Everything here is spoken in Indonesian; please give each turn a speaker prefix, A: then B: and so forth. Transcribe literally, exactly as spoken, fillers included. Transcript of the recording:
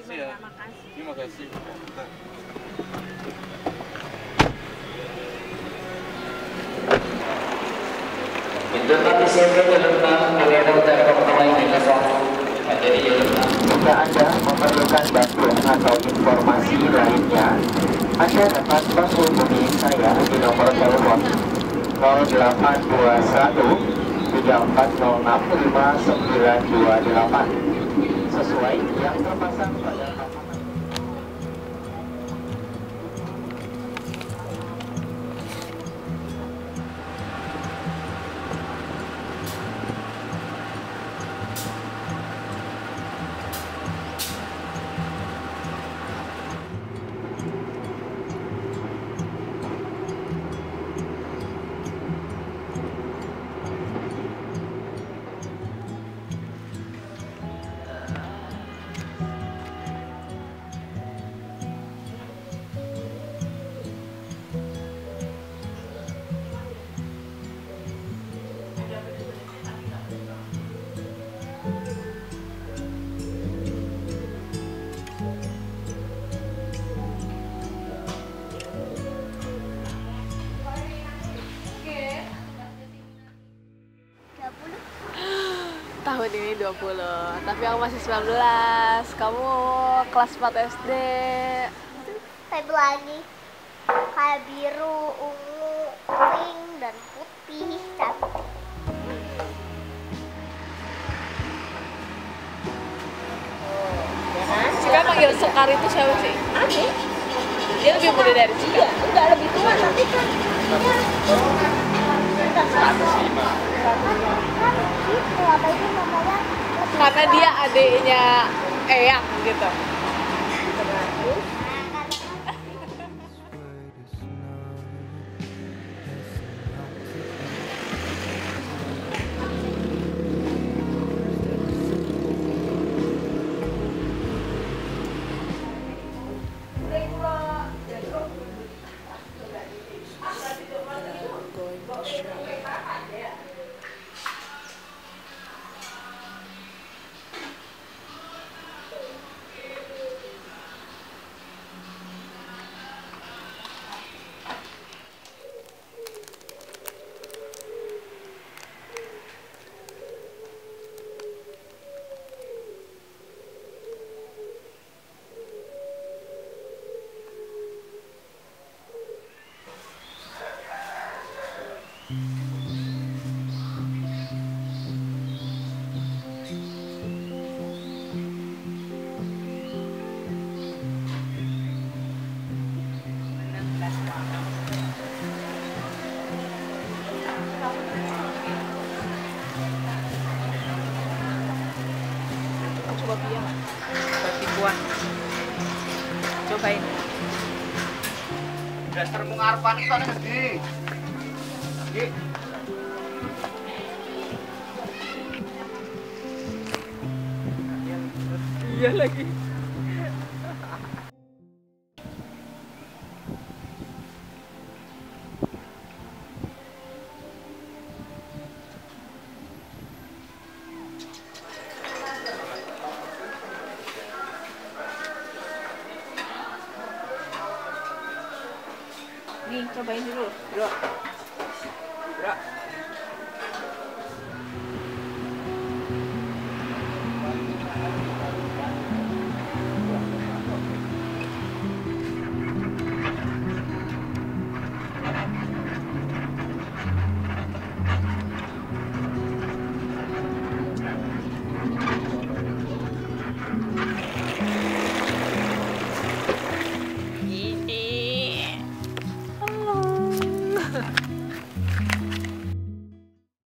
A: kasih ya.
B: Makasih.
A: Terima kasih.
C: Informasi singkat tentang agenda utama pertama ini kosong materi tentang jika Anda memerlukan bantuan atau informasi lainnya, Anda dapat menghubungi saya di nomor telepon nol delapan dua satu tiga empat nol enam lima sembilan dua delapan sesuai yang terpasang pada halaman.
B: Tahun ini dua puluh, tapi aku masih sembilan belas. Kamu kelas empat S D.
D: Kayak lagi kayak biru, ungu, kuning, dan putih. Cantik.
B: Cika panggil Sekar itu siapa sih?
D: Ani?
B: Dia lebih muda dari Cika.
D: Iya, udah lebih tua tapi kan.
A: seratus lima.
D: Kan itu apa itu namanya?
B: Karena dia adiknya Eyang gitu. Coba Pia nggak? Roti kuah. Cobain.
C: Dasar mengarpan itu nih gede. Lagi.
B: Iya lagi. Nih, cobain dulu, bro. Bro.